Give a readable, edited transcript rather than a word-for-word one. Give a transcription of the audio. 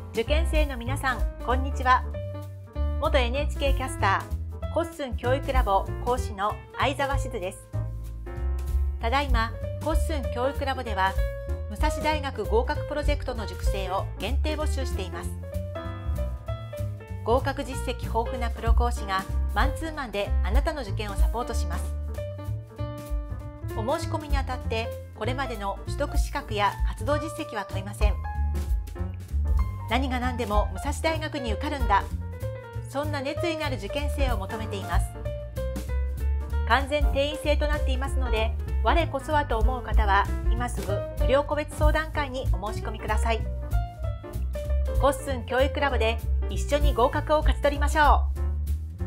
受験生の皆さん、こんにちは。元 NHK キャスター、コッスン教育ラボ講師の相沢しずです。ただいま、コッスン教育ラボでは、武蔵大学合格プロジェクトの塾生を限定募集しています。合格実績豊富なプロ講師がマンツーマンであなたの受験をサポートします。お申し込みにあたって、これまでの取得資格や活動実績は問いません。何が何でも武蔵大学に受かるんだ。そんな熱意のある受験生を求めています。完全定員制となっていますので、我こそはと思う方は今すぐ無料個別相談会にお申し込みください。コッスン教育ラボで一緒に合格を勝ち取りましょう。